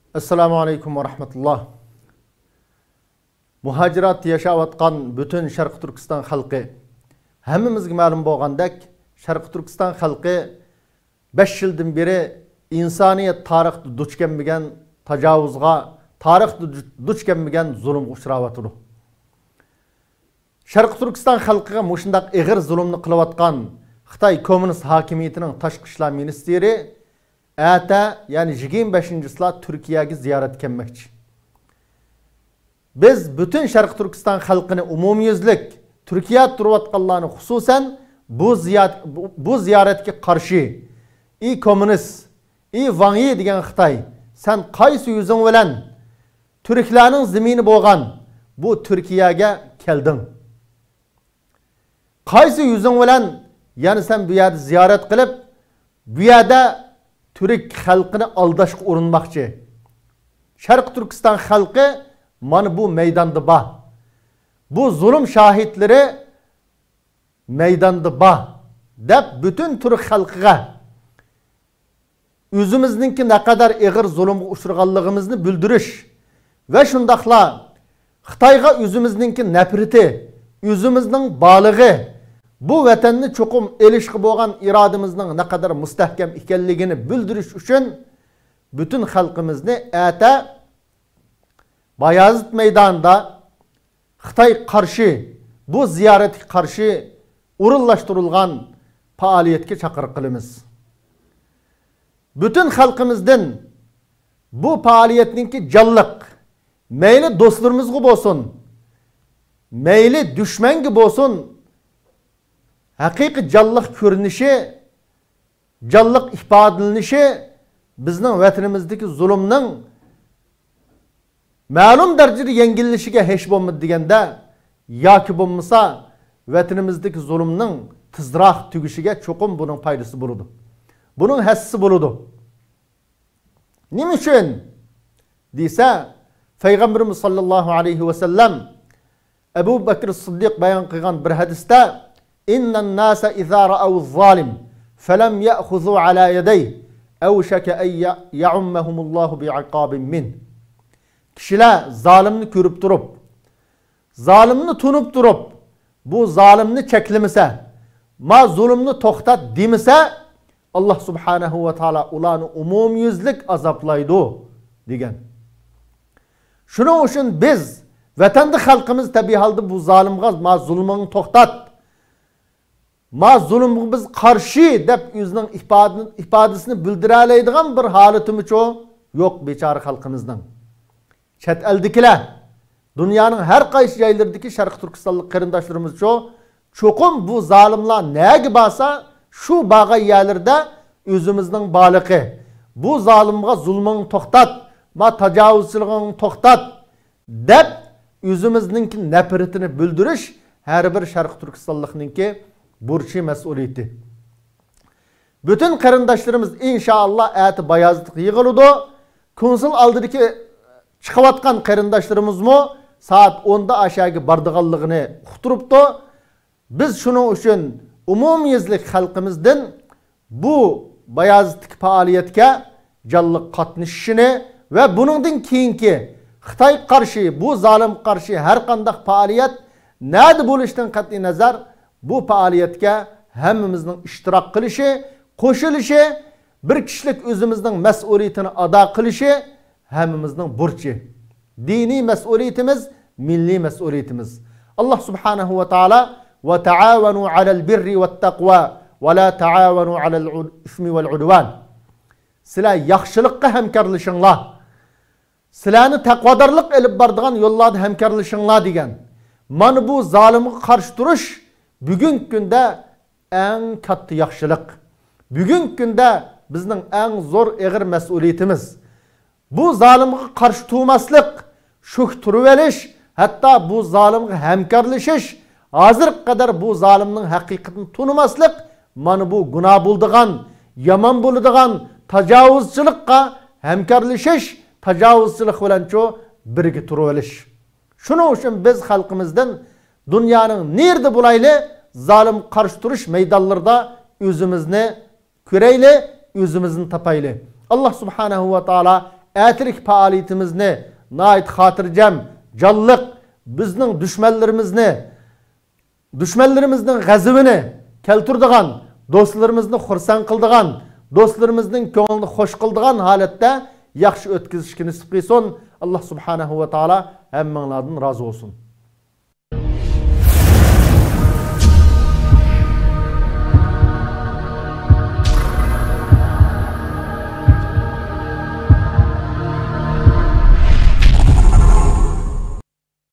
Assalamu alaikum wa rahmatullah. Muhacirat yaşavatqan bütün Şarkı Türkistan halkı, hemmimizge ma'lum bo'lgandek, Şarkı Türkistan halkı 5 yıldan beri insaniyet tarixda duch kelmagan tajovuzga, tarixda duch kelmagan zulmga uchrayotdi. Şarkı Türkistan halkıga mushundaq ig'ir zulmni qilayotgan Xitoy kommunist hokimiyatining tashqi ishlar ministri ata, yani 25-sila Türkiye'ye ziyaret kelmoqchi. Biz bütün Şarkı Türkistan halkını umumiyuzlik Türkiye'de turayotganlarni xususan bu ziyaretga qarshi komünist, Wang Yi degan Xitoy, sen qaysi yuzing bilan Türklarning zemini bo'lgan bu Türkiye'ye kelding? Qaysi yuzing bilan, yani sen bu yerda ziyaret qilib, bu yerda Türk halkını aldashga urinmoqchi. Şarkı Türkistan halkı mana bu meydanda ba. Bu zulüm şahitleri meydanda ba. Deb bütün Türk halkıga özümüzninki ne kadar ig'ir zulümge uchraganligimizni bildirish ve shundaqla Xitoyga özümüzninki nafrati, özümüzning balig'i, bu vatanni cho'qim elishga bo'lgan irodamizning ne kadar mustahkam ekanligini bildirish uchun bütün xalqimizni ata Bayazıt meydanında Xitoy qarshi, bu ziyaretga qarshi o'rinlashtirilgan faoliyatga chaqiriq qilamiz. Bütün xalqimizdan bu faoliyatninki jonliq, mayli do'stlarimizga bo'lsin, mayli dushmanga bo'lsin, haqiqiy jonliq ko'rinishi, jonliq ifodalanishi bizning vatanimizdagi zulmning ma'lum darajada yengillishiga hech bo'lmadi deganda, yoki bo'lmasa vatanimizdagi zulmning tezroq tugishiga cho'qim buning foydasi bo'ladi. Buning hassisi bo'ladi. Nima uchun desa, Payg'ambarimiz sallallohu alayhi va sallam Abu Bakr Siddiq bayon qilgan bir hadisda, "Innan nasa idza ra'aw az-zalim falam ya'khudhu ala yadayhi awshaka an ya'ummahumullohu bi'iqabin min." Kişiler zalimni görüp durup, zalimni tunup durup, bu zalimni çeklemese, ma zulümni toxtat demese, Allah subhanahu wa ta'ala ularni umumyüzlik azaplaydı degen. Şunun için biz, vatanda xalqimiz tabi halda bu zalimga ma zulmini toxtat, ma zulmga biz qarshi deb özünün ifadesini bildiraleydigan bir halatimiz yok bechara xalqimizning. Chet eldikiler, dünyanın her qaysi joylaridagi Şarkı Türkistanlik qarindoshlarimiz cho'qim bu zalimlar nega basa shu bağa yerlerde özümüzning balig'i, bu zalimga zulmini to'xtat, ma tajovuzchiligini to'xtat deb özümüzninki nafratini bildirish har bir Şarkı Türkistanlikninki burchi, mas'uliyati. Bütün qarindoshlarimiz inşallah ati Bayazıtga yig'iladi. Konsul aldidagi chiqayotgan qarindoshlarimiz mu saat 10'da aşağıya bardiganligini uqtiribdi. Biz shuning uchun umumiyuzlik xalqimizdan bu Bayazıtdagi faoliyatga jonliq qatnashishini ve buningdan keyingi Xitoy qarshi, bu zalim qarshi har qanday faoliyat nada bo'lishidan qat'iy nazar bu faoliyatga hammamizning ishtirok qilishi, qo'shilishi, bir kishilik o'zimizning mas'uliyatini ado qilishi hammamizning burchi. Diniy mas'uliyatimiz, milliy mas'uliyatimiz. Allah subhanahu wa ta'ala ve taavanu alal birri vet taqwa ve la taavanu alal ismi vel udvan. Sizlar yaxshilikqa hamkorlashinglar. Sizlarni taqvodorlik elib boradigan yo'llarda hamkorlashinglar degan. Mana bu zolimga qarshi turish bugungi kunda eng katta yaxshilik. Bugungi kunda bizning eng zo'r ig'ir mas'uliyatimiz. Bu zalimga qarshi turmaslik, shuk turib olish, hatta bu zalimga hamkorlashish, hozir qadar bu zalimning haqiqatini tunimaslik, mana bu gunoh bo'ladigan, yomon bo'ladigan tajovuzchilikqa hamkorlashish, tajovuzchilik bilan birga turib olish. Shuning uchun biz xalqimizdan dunyoning nerda bo'layli, zalim qarshi turish maydonlarida o'zimizni ko'rayli, o'zimizni topayli. Allah subhanahu va taala әтілік пағалиетімізні nait xotirjam, jonliq bizning dushmanlarimizning g'azabini keltirdigan, do'stlarimizni xursand qildigan, do'stlarimizning ko'nglini xush qildigan holatda yaxshi o'tkazishga nasib qilsin. Alloh subhanahu va taolo hammanglardan rozi bo'lsin.